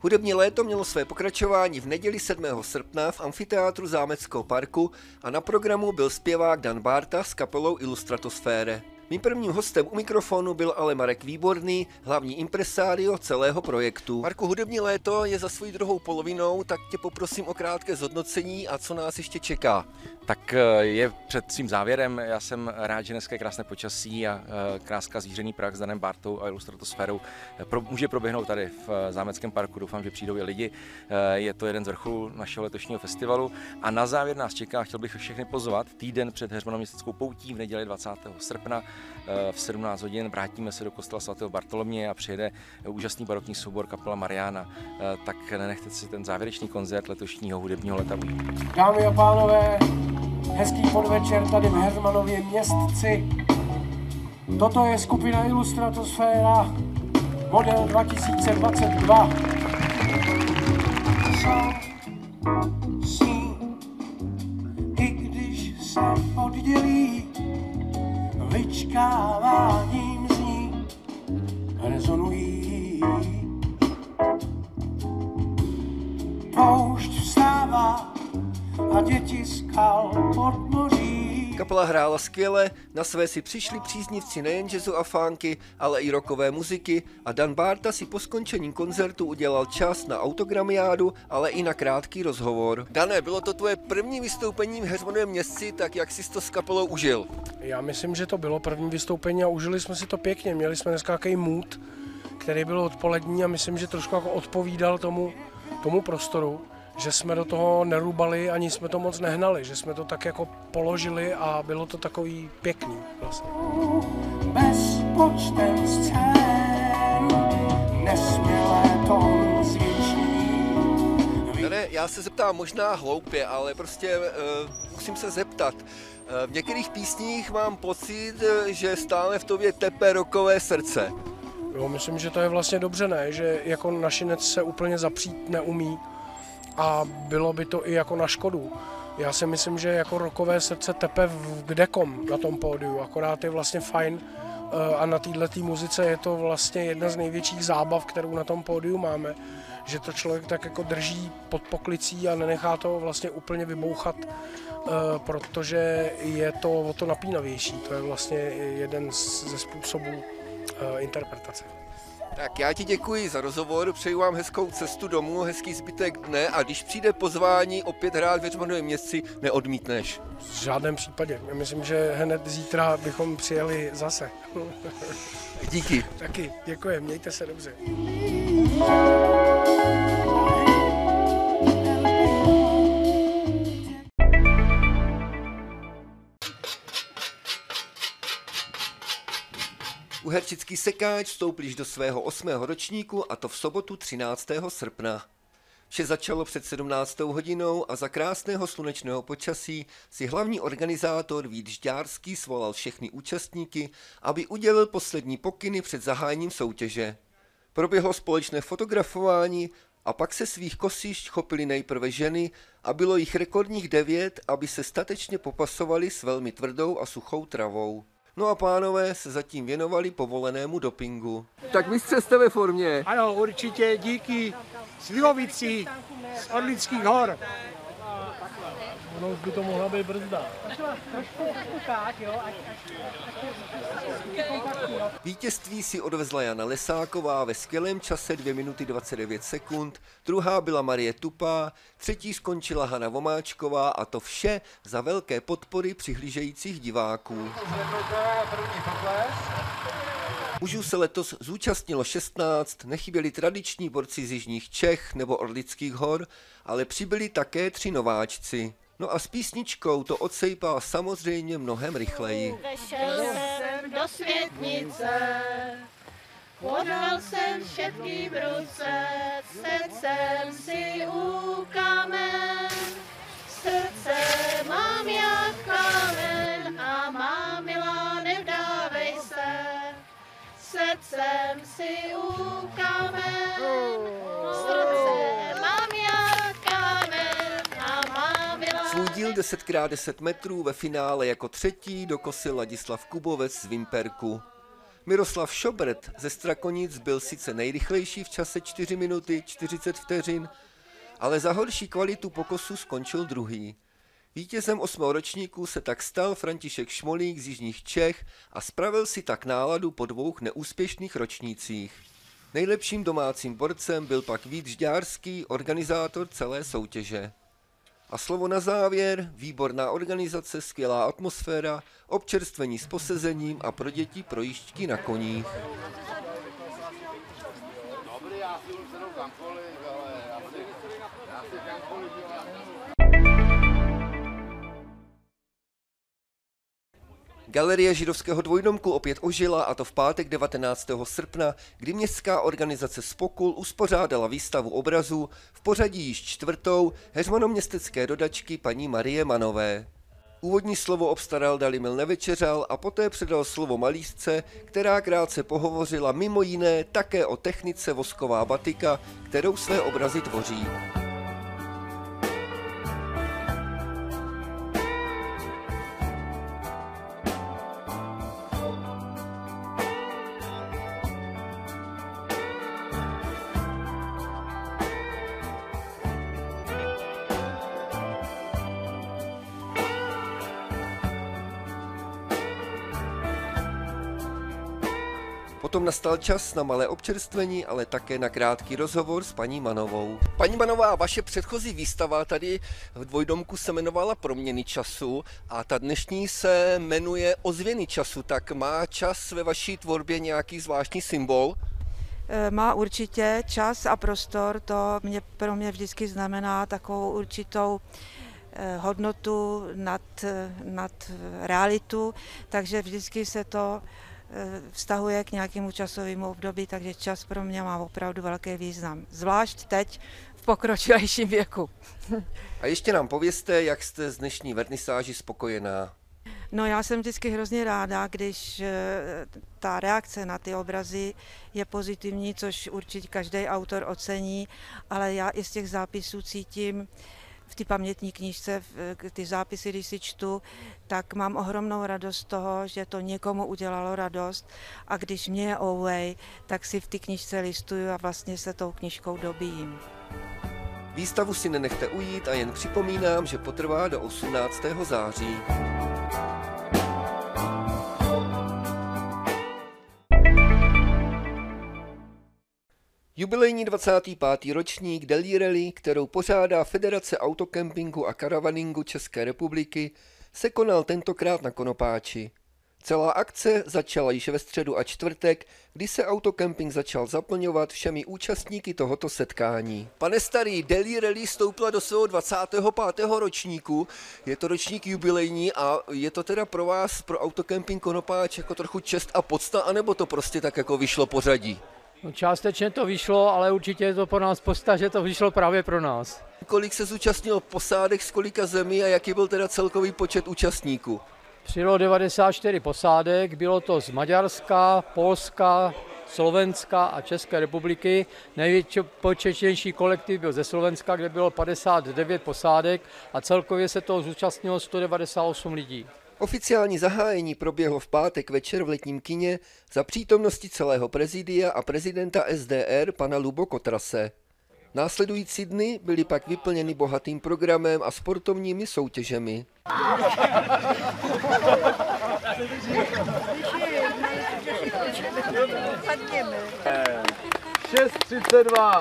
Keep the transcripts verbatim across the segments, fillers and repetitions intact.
Hudební léto mělo své pokračování v neděli sedmého srpna v amfiteátru Zámeckého parku a na programu byl zpěvák Dan Bárta s kapelou Illustratosfére. Mým prvním hostem u mikrofonu byl ale Marek Výborný, hlavní impresario celého projektu. Marku, hudební léto je za svojí druhou polovinou, tak tě poprosím o krátké zhodnocení a co nás ještě čeká. Tak je před svým závěrem. Já jsem rád, že dneska je krásné počasí a krásná zvířený prach s Danem Bártou a Illustratosférou pro, může proběhnout tady v Zámeckém parku. Doufám, že přijdou i lidi. Je to jeden z vrcholů našeho letošního festivalu. A na závěr nás čeká, chtěl bych všechny pozvat, týden před Heřmanoměstskou poutí v neděli dvacátého srpna v sedmnáct hodin. Vrátíme se do kostela svatého Bartoloměje a přijede úžasný barokní soubor kapela Mariana. Tak nenechte si ten závěrečný koncert letošního hudebního leta. Dámy a pánové, hezký podvečer tady v Heřmanově městci. Toto je skupina Illustratosféra, model dva tisíce dvacet dva. I když se oddělí, vyčkáváním zní rezonují. Poušť vstává a děti skal podmoří. Kapela hrála skvěle, na své si přišli příznivci nejen jazzu a funky, ale i rockové muziky a Dan Bárta si po skončení koncertu udělal čas na autogramiádu, ale i na krátký rozhovor. Dané, bylo to tvoje první vystoupení v Heřmanově městci, tak jak jsi to s kapelou užil? Já myslím, že to bylo první vystoupení a užili jsme si to pěkně. Měli jsme dneska nějaký mood, který byl odpolední a myslím, že trošku jako odpovídal tomu, tomu prostoru. Že jsme do toho nerubali, ani jsme to moc nehnali, že jsme to tak jako položili a bylo to takový pěkný vlastně. Bezpočtem scén, nesmělé tón zvětší. Ne, já se zeptám možná hloupě, ale prostě uh, musím se zeptat. Uh, v některých písních mám pocit, že stále v tobě tepe rockové srdce. Jo, myslím, že to je vlastně dobře, ne? Že jako našinec se úplně zapřít neumí. A bylo by to i jako na škodu. Já si myslím, že jako rockové srdce tepe v kdekom na tom pódiu, akorát je vlastně fajn a na této muzice je to vlastně jedna z největších zábav, kterou na tom pódiu máme, že to člověk tak jako drží pod poklicí a nenechá to vlastně úplně vybouchat, protože je to o to napínavější. To je vlastně jeden ze způsobů interpretace. Tak já ti děkuji za rozhovor, přeju vám hezkou cestu domů, hezký zbytek dne a když přijde pozvání opět hrát v Heřmanově městci, neodmítneš. V žádném případě. Já myslím, že hned zítra bychom přijeli zase. Díky. Taky, děkuji, mějte se dobře. Uherčický sekáč vstoupil již do svého osmého ročníku a to v sobotu třináctého srpna. Vše začalo před sedmnáctou hodinou a za krásného slunečného počasí si hlavní organizátor Vít Žďárský svolal všechny účastníky, aby udělil poslední pokyny před zahájením soutěže. Proběhlo společné fotografování a pak se svých kosišť chopily nejprve ženy a bylo jich rekordních devět, aby se statečně popasovali s velmi tvrdou a suchou travou. No a pánové se zatím věnovali povolenému dopingu. Tak mistře, jste ve formě. Ano, určitě díky Slivovici z Orlických hor. Ono už by to mohla být brzda. Vítězství si odvezla Jana Lesáková ve skvělém čase dvě minuty dvacet devět sekund, druhá byla Marie Tupá, třetí skončila Hana Vomáčková a to vše za velké podpory přihlížejících diváků. Mužů se letos zúčastnilo šestnáct, nechyběli tradiční borci z jižních Čech nebo Orlických hor, ale přibyli také tři nováčci. No a s písničkou to odsejpal samozřejmě mnohem rychleji. Vešel jsem do světnice, podal jsem všetkým ruce, srdcem si u kamen. Srdce mám jak kamen a má milá, nevdávej se, srdcem si u kamen. Srdce mám jak kamen a má milá. Svůj díl deset krát deset metrů ve finále jako třetí dokosil Ladislav Kubovec z Vimperku. Miroslav Šobrt ze Strakonic byl sice nejrychlejší v čase čtyři minuty čtyřicet vteřin, ale za horší kvalitu pokosu skončil druhý. Vítězem osmého ročníku se tak stal František Šmolík z jižních Čech a spravil si tak náladu po dvou neúspěšných ročnících. Nejlepším domácím borcem byl pak Vít Žďárský, organizátor celé soutěže. A slovo na závěr, výborná organizace, skvělá atmosféra, občerstvení s posezením a pro děti projížďky na koních. Dobrý, já si už sedou kamkoliv, ale já si, já si kamkoliv dělám. Galerie židovského dvojdomku opět ožila, a to v pátek devatenáctého srpna, kdy městská organizace Spokul uspořádala výstavu obrazů v pořadí již čtvrtou heřmanoměstecké dodačky paní Marie Manové. Úvodní slovo obstaral Dalimil Nevečeřal a poté předal slovo malířce, která krátce pohovořila mimo jiné také o technice vosková batika, kterou své obrazy tvoří. Potom nastal čas na malé občerstvení, ale také na krátký rozhovor s paní Manovou. Paní Manová, vaše předchozí výstava tady v dvojdomku se jmenovala Proměny času a ta dnešní se jmenuje Ozvěny času. Tak má čas ve vaší tvorbě nějaký zvláštní symbol? Má určitě čas a prostor, to mě, pro mě vždycky znamená takovou určitou hodnotu nad, nad realitu, takže vždycky se to vztahuje k nějakému časovému období, takže čas pro mě má opravdu velký význam. Zvlášť teď v pokročilejším věku. A ještě nám povězte, jak jste z dnešní vernisáži spokojená. No, já jsem vždycky hrozně ráda, když ta reakce na ty obrazy je pozitivní, což určitě každý autor ocení, ale já i z těch zápisů cítím, v té pamětní knížce, ty zápisy, když si čtu, tak mám ohromnou radost z toho, že to někomu udělalo radost, a když mě je ouvej, tak si v té knížce listuju a vlastně se tou knížkou dobíjím. Výstavu si nenechte ujít a jen připomínám, že potrvá do osmnáctého září. Jubilejní dvacátý pátý ročník Daily Rally, kterou pořádá Federace autokempingu a karavaningu České republiky, se konal tentokrát na Konopáči. Celá akce začala již ve středu a čtvrtek, kdy se autokemping začal zaplňovat všemi účastníky tohoto setkání. Pane starý, Daily Rally stoupla do svého dvacátého pátého ročníku, je to ročník jubilejní a je to teda pro vás, pro autokemping Konopáč, jako trochu čest a podsta, anebo to prostě tak jako vyšlo pořadí? No, částečně to vyšlo, ale určitě je to pro nás podsta, že to vyšlo právě pro nás. Kolik se zúčastnilo posádek z kolika zemí a jaký byl teda celkový počet účastníků? Přijelo devadesát čtyři posádek, bylo to z Maďarska, Polska, Slovenska a České republiky. Největší početnější kolektiv byl ze Slovenska, kde bylo padesát devět posádek a celkově se toho zúčastnilo sto devadesát osm lidí. Oficiální zahájení proběhlo v pátek večer v Letním kině za přítomnosti celého prezidia a prezidenta S D R pana Lubo Kotrase. Následující dny byly pak vyplněny bohatým programem a sportovními soutěžemi. šest třicet dva.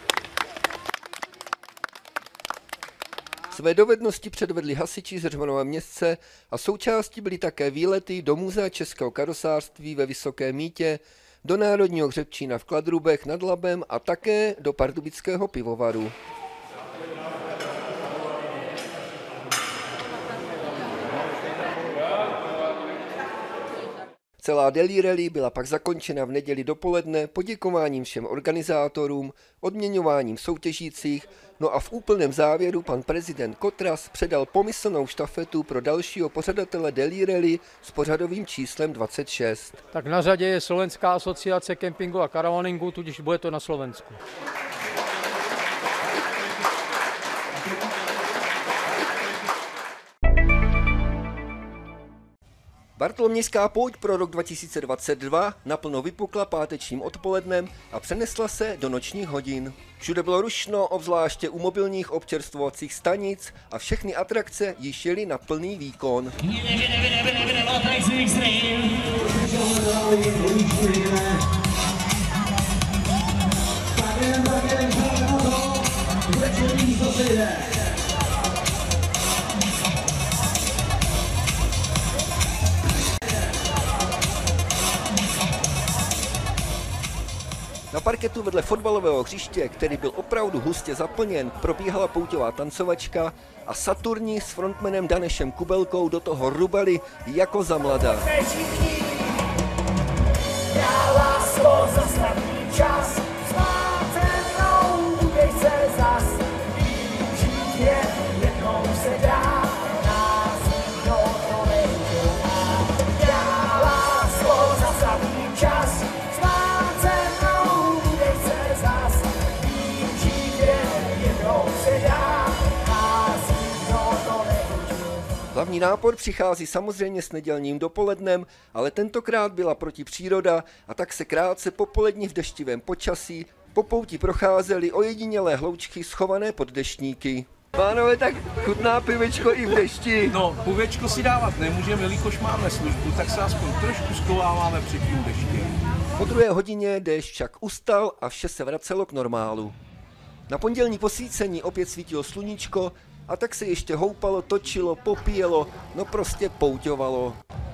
Své dovednosti předvedli hasiči z Heřmanova Městce a součástí byly také výlety do Muzea českého karosářství ve Vysokém Mýtě, do Národního hřebčína v Kladrubech nad Labem a také do Pardubického pivovaru. Celá Daily Rally byla pak zakončena v neděli dopoledne poděkováním všem organizátorům, odměňováním soutěžících, no a v úplném závěru pan prezident Kotras předal pomyslnou štafetu pro dalšího pořadatele Daily Rally s pořadovým číslem dvacet šest. Tak na řadě je Slovenská asociace kempingu a karavaningu, tudíž bude to na Slovensku. Bartolomějská pouť pro rok dva tisíce dvacet dva naplno vypukla pátečním odpolednem a přenesla se do nočních hodin. Všude bylo rušno, obzvláště u mobilních občerstvovacích stanic a všechny atrakce již jeli na plný výkon. Na parketu vedle fotbalového hřiště, který byl opravdu hustě zaplněn, probíhala pouťová tancovačka a Saturni s frontmanem Danešem Kubelkou do toho rubali jako za mladá. Hlavní nápor přichází samozřejmě s nedělním dopolednem, ale tentokrát byla proti příroda a tak se krátce popolední v deštivém počasí po pouti procházely ojedinělé hloučky schované pod deštníky. Pánové, tak chutná pivečko i v dešti. No, pivečko si dávat nemůžeme, jelikož máme službu, tak se aspoň trošku schováváme před tím dešti. Po druhé hodině déšť však ustal a vše se vracelo k normálu. Na pondělní posvícení opět svítilo sluníčko, a tak se ještě houpalo, točilo, popíjelo, no prostě pouťovalo.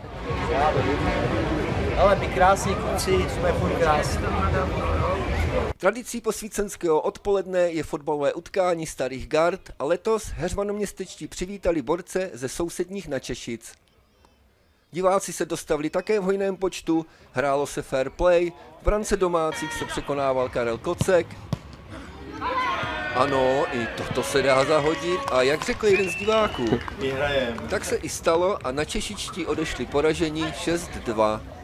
Ale my krásní kluci, jsme furt krásní. Tradicí posvícenského odpoledne je fotbalové utkání starých gard a letos heřmanoměstečtí přivítali borce ze sousedních Načešic. Diváci se dostavili také v hojném počtu, hrálo se fair play, v brance domácích se překonával Karel Kocek. Ano, i toto se dá zahodit a jak řekl jeden z diváků, tak se i stalo a načešičtí odešli poražení šest dva.